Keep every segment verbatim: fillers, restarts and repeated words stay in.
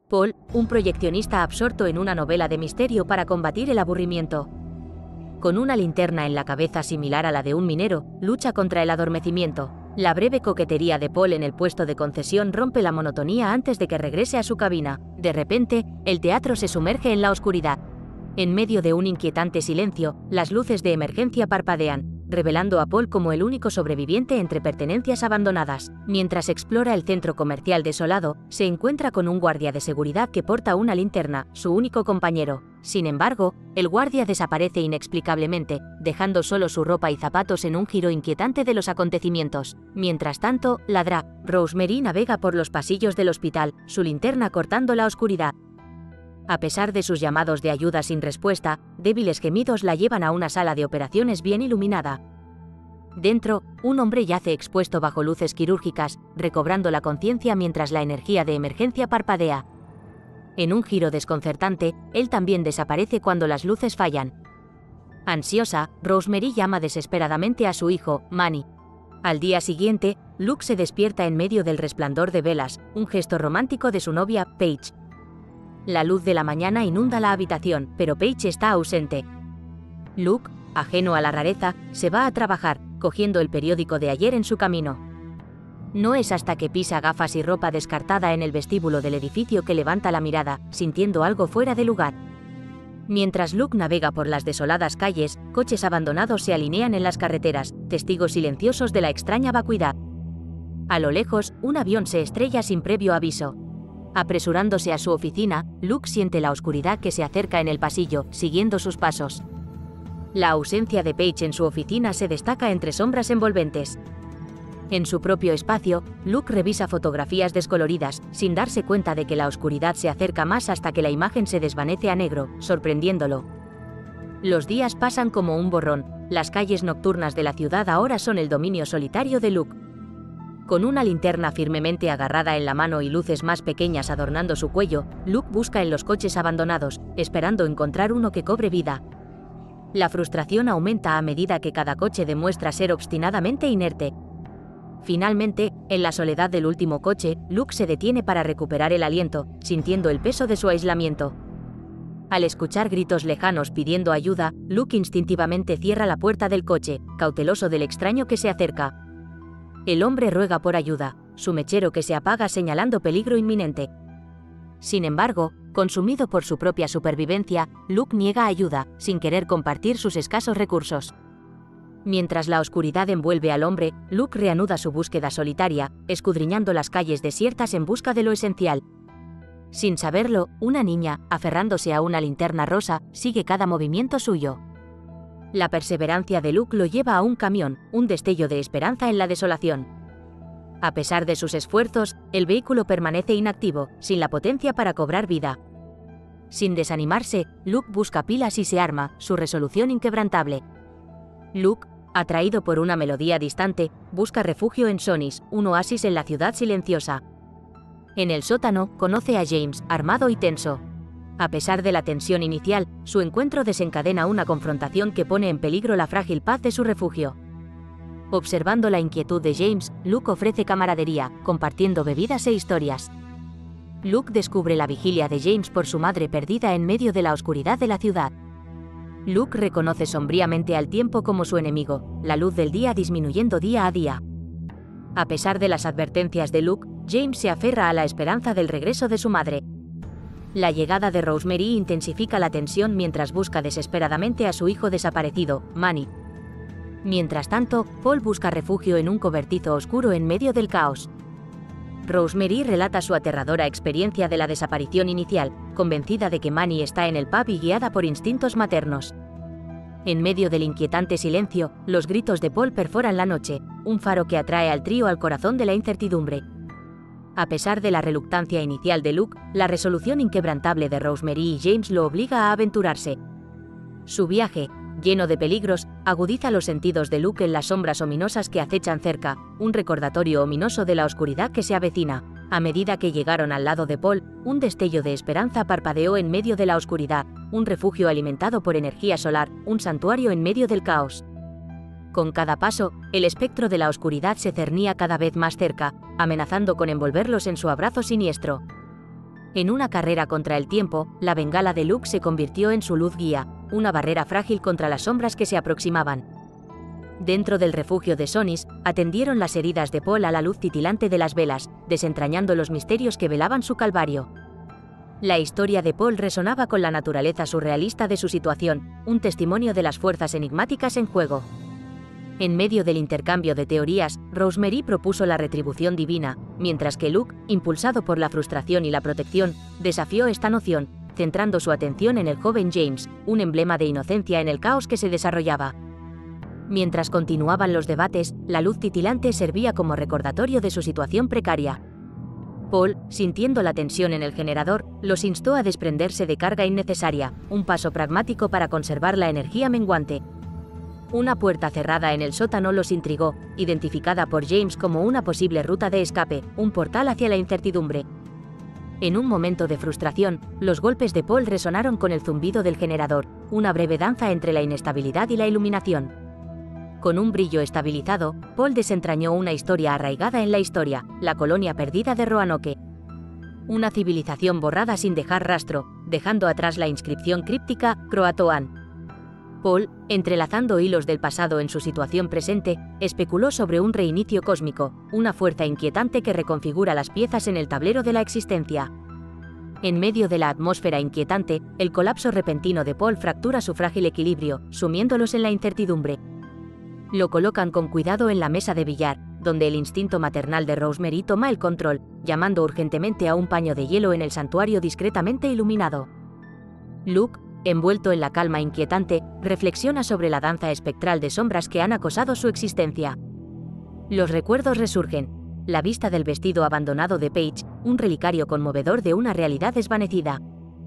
Paul, un proyeccionista absorto en una novela de misterio para combatir el aburrimiento. Con una linterna en la cabeza similar a la de un minero, lucha contra el adormecimiento. La breve coquetería de Paul en el puesto de concesión rompe la monotonía antes de que regrese a su cabina. De repente, el teatro se sumerge en la oscuridad. En medio de un inquietante silencio, las luces de emergencia parpadean, revelando a Paul como el único sobreviviente entre pertenencias abandonadas. Mientras explora el centro comercial desolado, se encuentra con un guardia de seguridad que porta una linterna, su único compañero. Sin embargo, el guardia desaparece inexplicablemente, dejando solo su ropa y zapatos en un giro inquietante de los acontecimientos. Mientras tanto, la Drag Rosemary navega por los pasillos del hospital, su linterna cortando la oscuridad. A pesar de sus llamados de ayuda sin respuesta, débiles gemidos la llevan a una sala de operaciones bien iluminada. Dentro, un hombre yace expuesto bajo luces quirúrgicas, recobrando la conciencia mientras la energía de emergencia parpadea. En un giro desconcertante, él también desaparece cuando las luces fallan. Ansiosa, Rosemary llama desesperadamente a su hijo, Manny. Al día siguiente, Luke se despierta en medio del resplandor de velas, un gesto romántico de su novia, Paige. La luz de la mañana inunda la habitación, pero Paige está ausente. Luke, ajeno a la rareza, se va a trabajar, cogiendo el periódico de ayer en su camino. No es hasta que pisa gafas y ropa descartada en el vestíbulo del edificio que levanta la mirada, sintiendo algo fuera de lugar. Mientras Luke navega por las desoladas calles, coches abandonados se alinean en las carreteras, testigos silenciosos de la extraña vacuidad. A lo lejos, un avión se estrella sin previo aviso. Apresurándose a su oficina, Luke siente la oscuridad que se acerca en el pasillo, siguiendo sus pasos. La ausencia de Paige en su oficina se destaca entre sombras envolventes. En su propio espacio, Luke revisa fotografías descoloridas, sin darse cuenta de que la oscuridad se acerca más hasta que la imagen se desvanece a negro, sorprendiéndolo. Los días pasan como un borrón, las calles nocturnas de la ciudad ahora son el dominio solitario de Luke. Con una linterna firmemente agarrada en la mano y luces más pequeñas adornando su cuello, Luke busca en los coches abandonados, esperando encontrar uno que cobre vida. La frustración aumenta a medida que cada coche demuestra ser obstinadamente inerte. Finalmente, en la soledad del último coche, Luke se detiene para recuperar el aliento, sintiendo el peso de su aislamiento. Al escuchar gritos lejanos pidiendo ayuda, Luke instintivamente cierra la puerta del coche, cauteloso del extraño que se acerca. El hombre ruega por ayuda, su mechero que se apaga señalando peligro inminente. Sin embargo, consumido por su propia supervivencia, Luke niega ayuda, sin querer compartir sus escasos recursos. Mientras la oscuridad envuelve al hombre, Luke reanuda su búsqueda solitaria, escudriñando las calles desiertas en busca de lo esencial. Sin saberlo, una niña, aferrándose a una linterna rosa, sigue cada movimiento suyo. La perseverancia de Luke lo lleva a un camión, un destello de esperanza en la desolación. A pesar de sus esfuerzos, el vehículo permanece inactivo, sin la potencia para cobrar vida. Sin desanimarse, Luke busca pilas y se arma, su resolución inquebrantable. Luke, atraído por una melodía distante, busca refugio en Sonny's, un oasis en la ciudad silenciosa. En el sótano, conoce a James, armado y tenso. A pesar de la tensión inicial, su encuentro desencadena una confrontación que pone en peligro la frágil paz de su refugio. Observando la inquietud de James, Luke ofrece camaradería, compartiendo bebidas e historias. Luke descubre la vigilia de James por su madre perdida en medio de la oscuridad de la ciudad. Luke reconoce sombríamente al tiempo como su enemigo, la luz del día disminuyendo día a día. A pesar de las advertencias de Luke, James se aferra a la esperanza del regreso de su madre. La llegada de Rosemary intensifica la tensión mientras busca desesperadamente a su hijo desaparecido, Manny. Mientras tanto, Paul busca refugio en un cobertizo oscuro en medio del caos. Rosemary relata su aterradora experiencia de la desaparición inicial, convencida de que Manny está en el pub y guiada por instintos maternos. En medio del inquietante silencio, los gritos de Paul perforan la noche, un faro que atrae al trío al corazón de la incertidumbre. A pesar de la reluctancia inicial de Luke, la resolución inquebrantable de Rosemary y James lo obliga a aventurarse. Su viaje, lleno de peligros, agudiza los sentidos de Luke en las sombras ominosas que acechan cerca, un recordatorio ominoso de la oscuridad que se avecina. A medida que llegaron al lado de Paul, un destello de esperanza parpadeó en medio de la oscuridad, un refugio alimentado por energía solar, un santuario en medio del caos. Con cada paso, el espectro de la oscuridad se cernía cada vez más cerca, amenazando con envolverlos en su abrazo siniestro. En una carrera contra el tiempo, la bengala de Luke se convirtió en su luz guía, una barrera frágil contra las sombras que se aproximaban. Dentro del refugio de Sonis, atendieron las heridas de Paul a la luz titilante de las velas, desentrañando los misterios que velaban su calvario. La historia de Paul resonaba con la naturaleza surrealista de su situación, un testimonio de las fuerzas enigmáticas en juego. En medio del intercambio de teorías, Rosemary propuso la retribución divina, mientras que Luke, impulsado por la frustración y la protección, desafió esta noción, centrando su atención en el joven James, un emblema de inocencia en el caos que se desarrollaba. Mientras continuaban los debates, la luz titilante servía como recordatorio de su situación precaria. Paul, sintiendo la tensión en el generador, los instó a desprenderse de carga innecesaria, un paso pragmático para conservar la energía menguante. Una puerta cerrada en el sótano los intrigó, identificada por James como una posible ruta de escape, un portal hacia la incertidumbre. En un momento de frustración, los golpes de Paul resonaron con el zumbido del generador, una breve danza entre la inestabilidad y la iluminación. Con un brillo estabilizado, Paul desentrañó una historia arraigada en la historia, la colonia perdida de Roanoke. Una civilización borrada sin dejar rastro, dejando atrás la inscripción críptica, Croatoan. Paul, entrelazando hilos del pasado en su situación presente, especuló sobre un reinicio cósmico, una fuerza inquietante que reconfigura las piezas en el tablero de la existencia. En medio de la atmósfera inquietante, el colapso repentino de Paul fractura su frágil equilibrio, sumiéndolos en la incertidumbre. Lo colocan con cuidado en la mesa de billar, donde el instinto maternal de Rosemary toma el control, llamando urgentemente a un paño de hielo en el santuario discretamente iluminado. Luke, envuelto en la calma inquietante, reflexiona sobre la danza espectral de sombras que han acosado su existencia. Los recuerdos resurgen. La vista del vestido abandonado de Paige, un relicario conmovedor de una realidad desvanecida.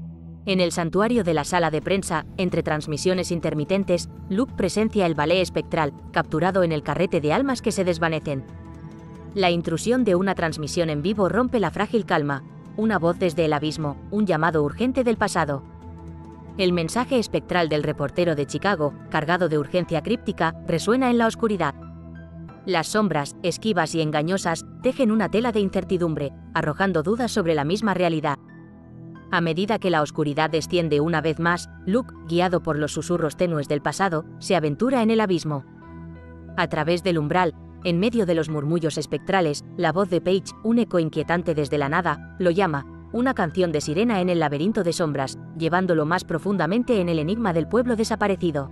En el santuario de la sala de prensa, entre transmisiones intermitentes, Luke presencia el ballet espectral, capturado en el carrete de almas que se desvanecen. La intrusión de una transmisión en vivo rompe la frágil calma, una voz desde el abismo, un llamado urgente del pasado. El mensaje espectral del reportero de Chicago, cargado de urgencia críptica, resuena en la oscuridad. Las sombras, esquivas y engañosas, tejen una tela de incertidumbre, arrojando dudas sobre la misma realidad. A medida que la oscuridad desciende una vez más, Luke, guiado por los susurros tenues del pasado, se aventura en el abismo. A través del umbral, en medio de los murmullos espectrales, la voz de Paige, un eco inquietante desde la nada, lo llama, una canción de sirena en el laberinto de sombras, llevándolo más profundamente en el enigma del pueblo desaparecido.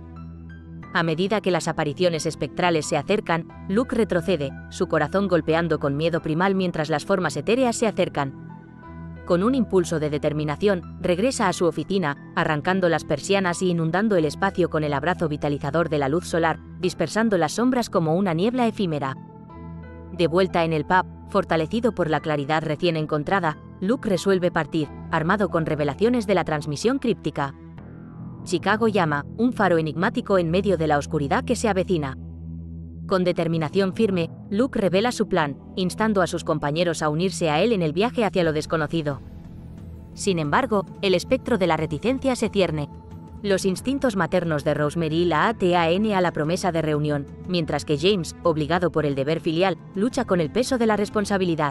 A medida que las apariciones espectrales se acercan, Luke retrocede, su corazón golpeando con miedo primal mientras las formas etéreas se acercan. Con un impulso de determinación, regresa a su oficina, arrancando las persianas y inundando el espacio con el abrazo vitalizador de la luz solar, dispersando las sombras como una niebla efímera. De vuelta en el pub, fortalecido por la claridad recién encontrada, Luke resuelve partir, armado con revelaciones de la transmisión críptica. Chicago llama, un faro enigmático en medio de la oscuridad que se avecina. Con determinación firme, Luke revela su plan, instando a sus compañeros a unirse a él en el viaje hacia lo desconocido. Sin embargo, el espectro de la reticencia se cierne. Los instintos maternos de Rosemary la atan a la promesa de reunión, mientras que James, obligado por el deber filial, lucha con el peso de la responsabilidad.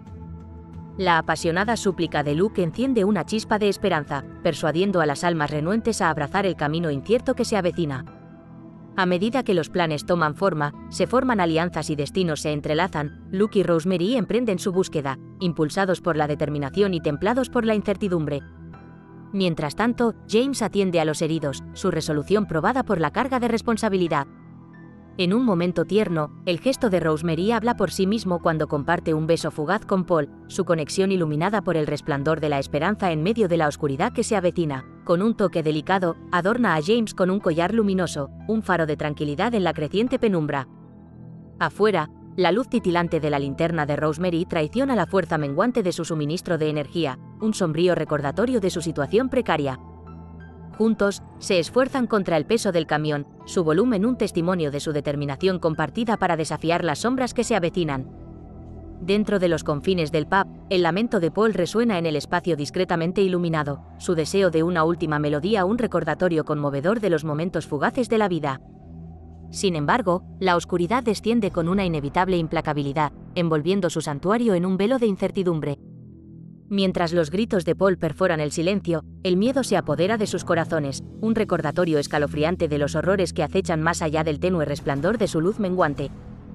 La apasionada súplica de Luke enciende una chispa de esperanza, persuadiendo a las almas renuentes a abrazar el camino incierto que se avecina. A medida que los planes toman forma, se forman alianzas y destinos se entrelazan, Luke y Rosemary emprenden su búsqueda, impulsados por la determinación y templados por la incertidumbre. Mientras tanto, James atiende a los heridos, su resolución probada por la carga de responsabilidad. En un momento tierno, el gesto de Rosemary habla por sí mismo cuando comparte un beso fugaz con Paul, su conexión iluminada por el resplandor de la esperanza en medio de la oscuridad que se avecina. Con un toque delicado, adorna a James con un collar luminoso, un faro de tranquilidad en la creciente penumbra. Afuera, la luz titilante de la linterna de Rosemary traiciona la fuerza menguante de su suministro de energía, un sombrío recordatorio de su situación precaria. Juntos, se esfuerzan contra el peso del camión, su volumen un testimonio de su determinación compartida para desafiar las sombras que se avecinan. Dentro de los confines del pub, el lamento de Paul resuena en el espacio discretamente iluminado, su deseo de una última melodía un recordatorio conmovedor de los momentos fugaces de la vida. Sin embargo, la oscuridad desciende con una inevitable implacabilidad, envolviendo su santuario en un velo de incertidumbre. Mientras los gritos de Paul perforan el silencio, el miedo se apodera de sus corazones, un recordatorio escalofriante de los horrores que acechan más allá del tenue resplandor de su luz menguante.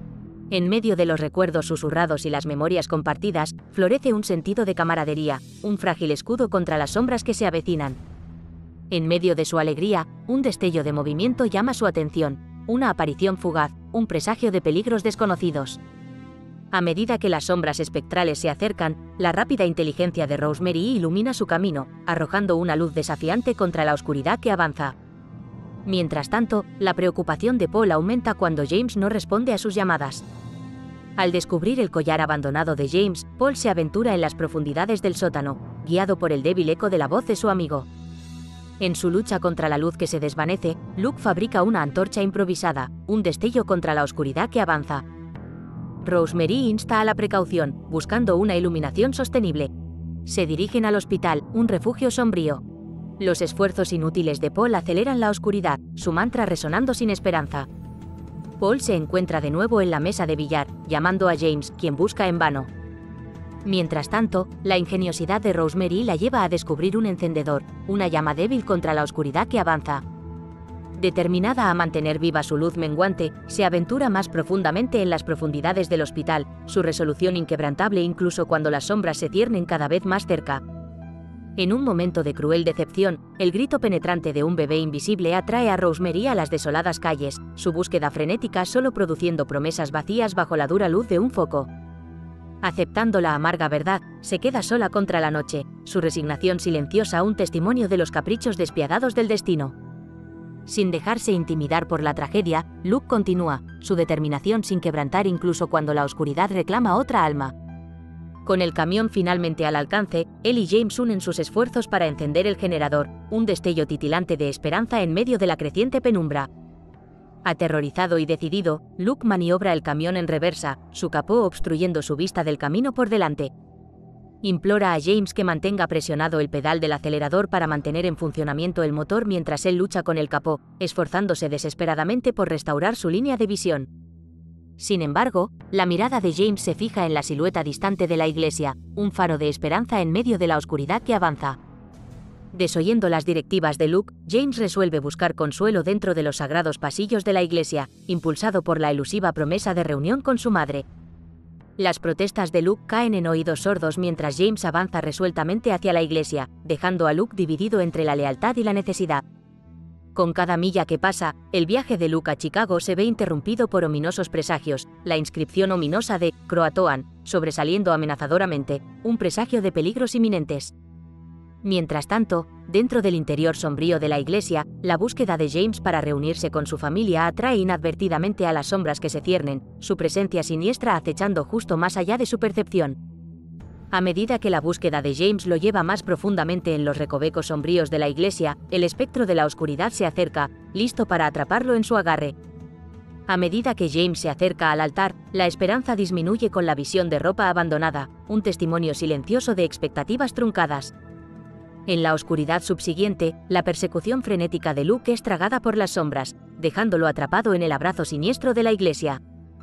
En medio de los recuerdos susurrados y las memorias compartidas, florece un sentido de camaradería, un frágil escudo contra las sombras que se avecinan. En medio de su alegría, un destello de movimiento llama su atención, una aparición fugaz, un presagio de peligros desconocidos. A medida que las sombras espectrales se acercan, la rápida inteligencia de Rosemary ilumina su camino, arrojando una luz desafiante contra la oscuridad que avanza. Mientras tanto, la preocupación de Paul aumenta cuando James no responde a sus llamadas. Al descubrir el collar abandonado de James, Paul se aventura en las profundidades del sótano, guiado por el débil eco de la voz de su amigo. En su lucha contra la luz que se desvanece, Luke fabrica una antorcha improvisada, un destello contra la oscuridad que avanza. Rosemary insta a la precaución, buscando una iluminación sostenible. Se dirigen al hospital, un refugio sombrío. Los esfuerzos inútiles de Paul aceleran la oscuridad, su mantra resonando sin esperanza. Paul se encuentra de nuevo en la mesa de billar, llamando a James, quien busca en vano. Mientras tanto, la ingeniosidad de Rosemary la lleva a descubrir un encendedor, una llama débil contra la oscuridad que avanza. Determinada a mantener viva su luz menguante, se aventura más profundamente en las profundidades del hospital, su resolución inquebrantable incluso cuando las sombras se ciernen cada vez más cerca. En un momento de cruel decepción, el grito penetrante de un bebé invisible atrae a Rosemary a las desoladas calles, su búsqueda frenética solo produciendo promesas vacías bajo la dura luz de un foco. Aceptando la amarga verdad, se queda sola contra la noche, su resignación silenciosa un testimonio de los caprichos despiadados del destino. Sin dejarse intimidar por la tragedia, Luke continúa, su determinación sin quebrantar incluso cuando la oscuridad reclama otra alma. Con el camión finalmente al alcance, él y James unen sus esfuerzos para encender el generador, un destello titilante de esperanza en medio de la creciente penumbra. Aterrorizado y decidido, Luke maniobra el camión en reversa, su capó obstruyendo su vista del camino por delante. Implora a James que mantenga presionado el pedal del acelerador para mantener en funcionamiento el motor mientras él lucha con el capó, esforzándose desesperadamente por restaurar su línea de visión. Sin embargo, la mirada de James se fija en la silueta distante de la iglesia, un faro de esperanza en medio de la oscuridad que avanza. Desoyendo las directivas de Luke, James resuelve buscar consuelo dentro de los sagrados pasillos de la iglesia, impulsado por la elusiva promesa de reunión con su madre. Las protestas de Luke caen en oídos sordos mientras James avanza resueltamente hacia la iglesia, dejando a Luke dividido entre la lealtad y la necesidad. Con cada milla que pasa, el viaje de Luke a Chicago se ve interrumpido por ominosos presagios, la inscripción ominosa de Croatoan, sobresaliendo amenazadoramente, un presagio de peligros inminentes. Mientras tanto, dentro del interior sombrío de la iglesia, la búsqueda de James para reunirse con su familia atrae inadvertidamente a las sombras que se ciernen, su presencia siniestra acechando justo más allá de su percepción. A medida que la búsqueda de James lo lleva más profundamente en los recovecos sombríos de la iglesia, el espectro de la oscuridad se acerca, listo para atraparlo en su agarre. A medida que James se acerca al altar, la esperanza disminuye con la visión de ropa abandonada, un testimonio silencioso de expectativas truncadas. En la oscuridad subsiguiente, la persecución frenética de Luke es tragada por las sombras, dejándolo atrapado en el abrazo siniestro de la iglesia.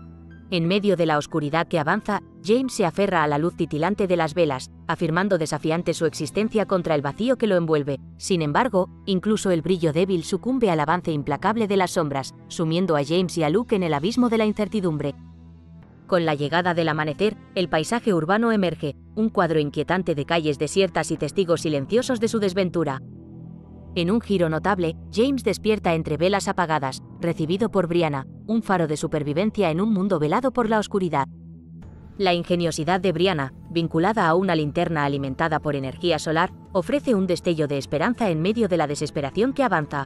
En medio de la oscuridad que avanza, James se aferra a la luz titilante de las velas, afirmando desafiante su existencia contra el vacío que lo envuelve. Sin embargo, incluso el brillo débil sucumbe al avance implacable de las sombras, sumiendo a James y a Luke en el abismo de la incertidumbre. Con la llegada del amanecer, el paisaje urbano emerge, un cuadro inquietante de calles desiertas y testigos silenciosos de su desventura. En un giro notable, James despierta entre velas apagadas, recibido por Brianna, un faro de supervivencia en un mundo velado por la oscuridad. La ingeniosidad de Brianna, vinculada a una linterna alimentada por energía solar, ofrece un destello de esperanza en medio de la desesperación que avanza.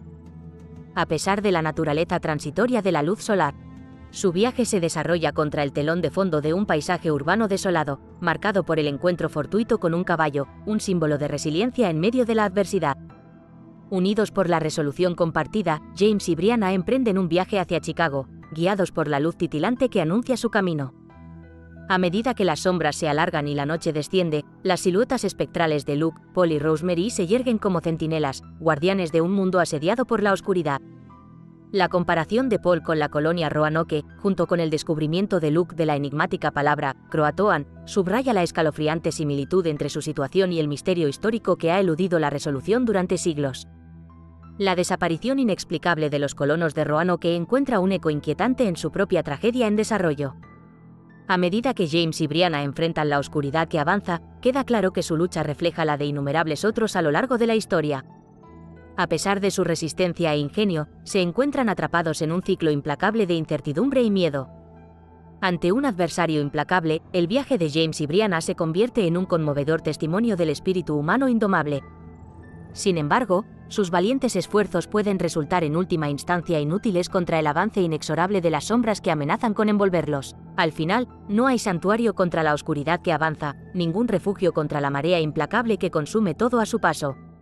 A pesar de la naturaleza transitoria de la luz solar, su viaje se desarrolla contra el telón de fondo de un paisaje urbano desolado, marcado por el encuentro fortuito con un caballo, un símbolo de resiliencia en medio de la adversidad. Unidos por la resolución compartida, James y Brianna emprenden un viaje hacia Chicago, guiados por la luz titilante que anuncia su camino. A medida que las sombras se alargan y la noche desciende, las siluetas espectrales de Luke, Paul y Rosemary se yerguen como centinelas, guardianes de un mundo asediado por la oscuridad. La comparación de Paul con la colonia Roanoke, junto con el descubrimiento de Luke de la enigmática palabra Croatoan, subraya la escalofriante similitud entre su situación y el misterio histórico que ha eludido la resolución durante siglos. La desaparición inexplicable de los colonos de Roanoke encuentra un eco inquietante en su propia tragedia en desarrollo. A medida que James y Brianna enfrentan la oscuridad que avanza, queda claro que su lucha refleja la de innumerables otros a lo largo de la historia. A pesar de su resistencia e ingenio, se encuentran atrapados en un ciclo implacable de incertidumbre y miedo. Ante un adversario implacable, el viaje de James y Brianna se convierte en un conmovedor testimonio del espíritu humano indomable. Sin embargo, sus valientes esfuerzos pueden resultar en última instancia inútiles contra el avance inexorable de las sombras que amenazan con envolverlos. Al final, no hay santuario contra la oscuridad que avanza, ningún refugio contra la marea implacable que consume todo a su paso.